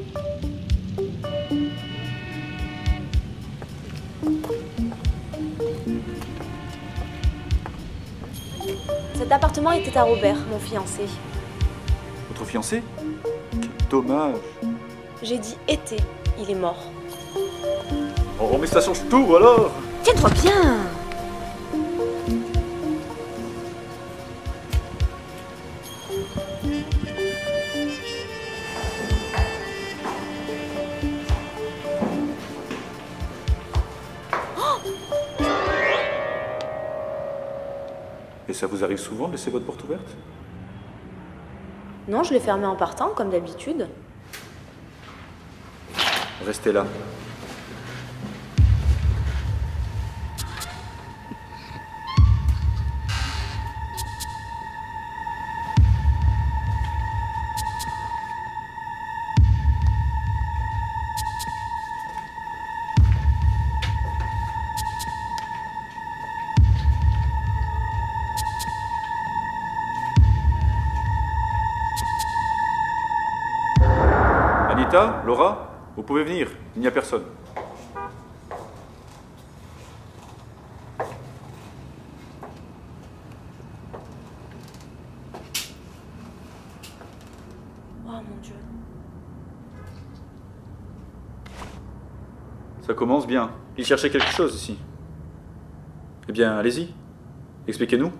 Cet appartement était à Robert, mon fiancé. Votre fiancé? Quel dommage. J'ai dit été, il est mort. Oh, mais ça change tout alors! Tiens-toi bien! Et ça vous arrive souvent de laisser votre porte ouverte? Non, je l'ai fermé en partant, comme d'habitude. Restez là. Anita, Laura, vous pouvez venir, il n'y a personne. Oh mon Dieu. Ça commence bien. Il cherchait quelque chose ici. Eh bien, allez-y. Expliquez-nous.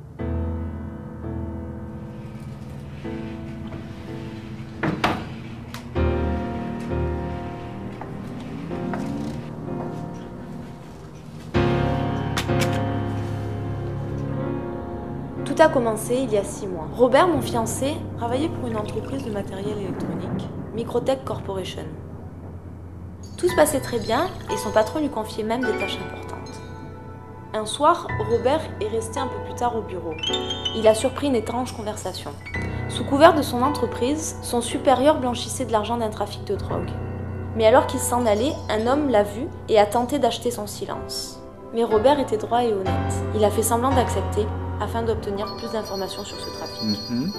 Tout a commencé il y a 6 mois. Robert, mon fiancé, travaillait pour une entreprise de matériel électronique, Microtech Corporation. Tout se passait très bien et son patron lui confiait même des tâches importantes. Un soir, Robert est resté un peu plus tard au bureau. Il a surpris une étrange conversation. Sous couvert de son entreprise, son supérieur blanchissait de l'argent d'un trafic de drogue. Mais alors qu'il s'en allait, un homme l'a vu et a tenté d'acheter son silence. Mais Robert était droit et honnête. Il a fait semblant d'accepter afin d'obtenir plus d'informations sur ce trafic.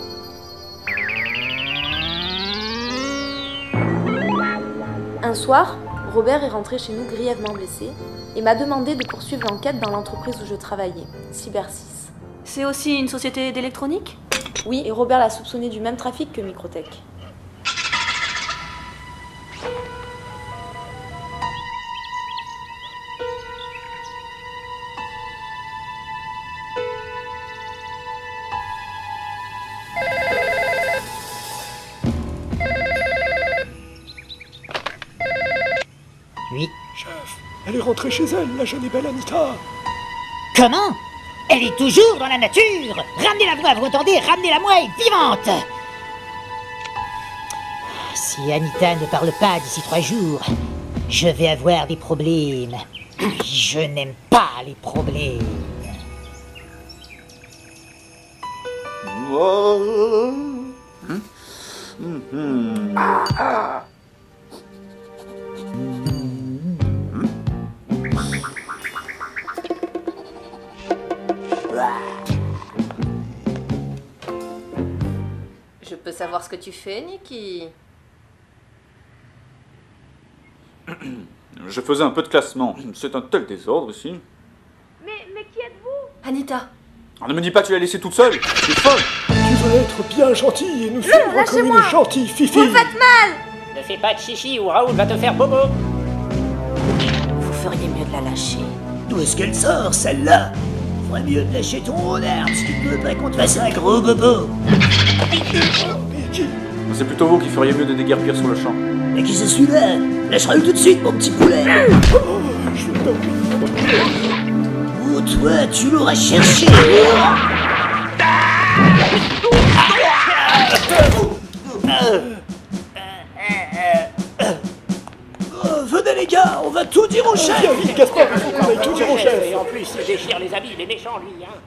Un soir, Robert est rentré chez nous grièvement blessé et m'a demandé de poursuivre l'enquête dans l'entreprise où je travaillais, Cyber6. C'est aussi une société d'électronique? Oui, et Robert l'a soupçonné du même trafic que Microtech. Oui. Chef, elle est rentrée chez elle, la jeune et belle Anita. Comment? Elle est toujours dans la nature. Ramenez-la-moi, vous entendez? Ramenez-la-moi vivante. Si Anita ne parle pas d'ici 3 jours, je vais avoir des problèmes. Je n'aime pas les problèmes. Je peux savoir ce que tu fais, Nikki? Je faisais un peu de classement. C'est un tel désordre ici. Mais qui êtes-vous? Anita. Ah, ne me dis pas que tu l'as laissée toute seule. Tu es folle. Tu vas être bien gentil et nous suivre comme une gentille fifi. Vous me faites mal! Ne fais pas de chichi ou Raoul va te faire bobo. Vous feriez mieux de la lâcher. D'où est-ce qu'elle sort, celle-là? Faudrait mieux te lâcher ton renard, si tu veux pas qu'on te fasse un gros bobo. C'est plutôt vous qui feriez mieux de déguerpir sur le champ. Mais qui c'est celui-là? Lâche-le tout de suite, mon petit poulet. Oh, toi, tu l'auras cherché. Venez les gars, on va tout dire au chef. Viens vite, Gaspard, il faut qu'on aille tout dire au chef. Et en plus, il déchire les habits, il est méchant lui, hein.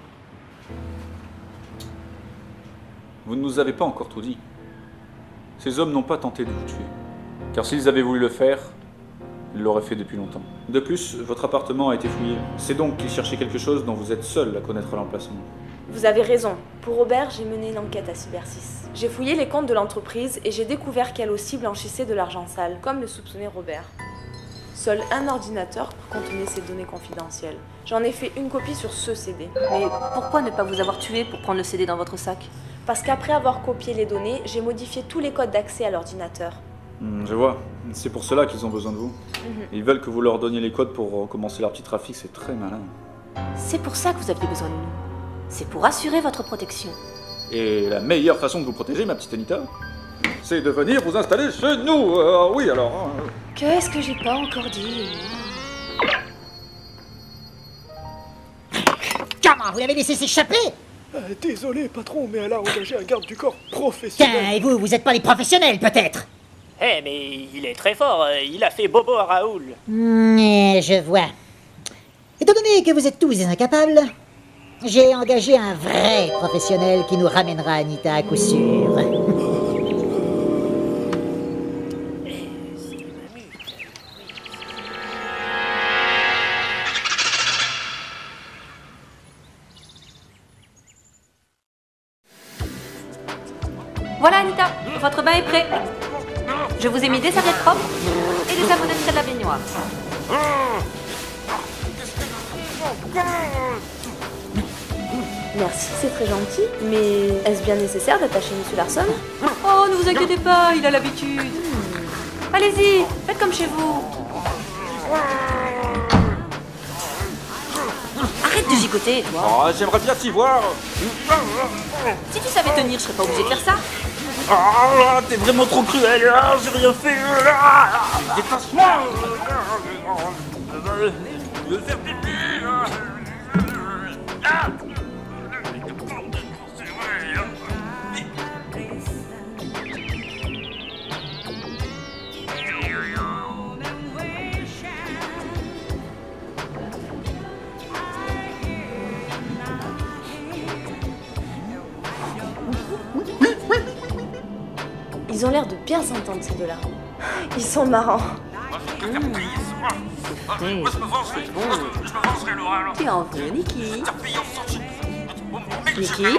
Vous ne nous avez pas encore tout dit. Ces hommes n'ont pas tenté de vous tuer. Car s'ils avaient voulu le faire, ils l'auraient fait depuis longtemps. De plus, votre appartement a été fouillé. C'est donc qu'ils cherchaient quelque chose dont vous êtes seul à connaître l'emplacement. Vous avez raison. Pour Robert, j'ai mené une enquête à Cyber 6. J'ai fouillé les comptes de l'entreprise et j'ai découvert qu'elle aussi blanchissait de l'argent sale, comme le soupçonnait Robert. Seul un ordinateur contenait ces données confidentielles. J'en ai fait une copie sur ce CD. Mais pourquoi ne pas vous avoir tué pour prendre le CD dans votre sac? Parce qu'après avoir copié les données, j'ai modifié tous les codes d'accès à l'ordinateur. Je vois. C'est pour cela qu'ils ont besoin de vous. Ils veulent que vous leur donniez les codes pour recommencer leur petit trafic, c'est très malin. C'est pour ça que vous aviez besoin de nous. C'est pour assurer votre protection. Et la meilleure façon de vous protéger, ma petite Anita, c'est de venir vous installer chez nous. Oui, alors... Qu'est-ce que j'ai pas encore dit? Comment vous l'avez laissé s'échapper? Désolé, patron, mais elle a engagé un garde du corps Tiens, professionnel. et vous êtes pas les professionnels, peut-être? Eh, mais il est très fort, il a fait bobo à Raoul. Je vois. Étant donné que vous êtes tous des incapables, j'ai engagé un vrai professionnel qui nous ramènera Anita à coup sûr. Voilà Anita, votre bain est prêt. Je vous ai mis des serviettes propres et des savons extraits de la baignoire. Merci, c'est très gentil, mais est-ce bien nécessaire d'attacher M. Larson? Oh, ne vous inquiétez pas, il a l'habitude. Allez-y, faites comme chez vous. Arrête de gigoter, toi. Oh, j'aimerais bien t'y voir. Si tu savais tenir, je serais pas obligée de faire ça. Ah, t'es vraiment trop cruel, j'ai rien fait. Dépasse-moi. Je veux faire pipi. Ils ont l'air de bien s'entendre, ces deux-là. Ils sont marrants. Tu en veux, Niki? Niki?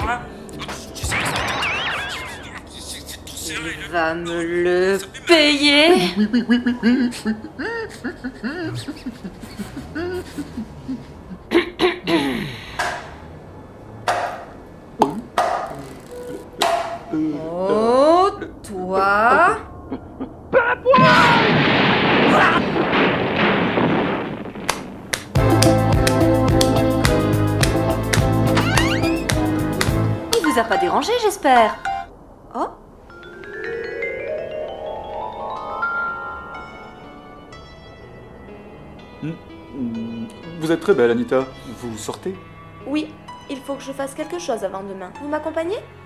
Il va me le payer. Oh, toi? Il vous a pas dérangé, j'espère. Oh? Vous êtes très belle, Anita. Vous sortez? Oui, il faut que je fasse quelque chose avant demain. Vous m'accompagnez?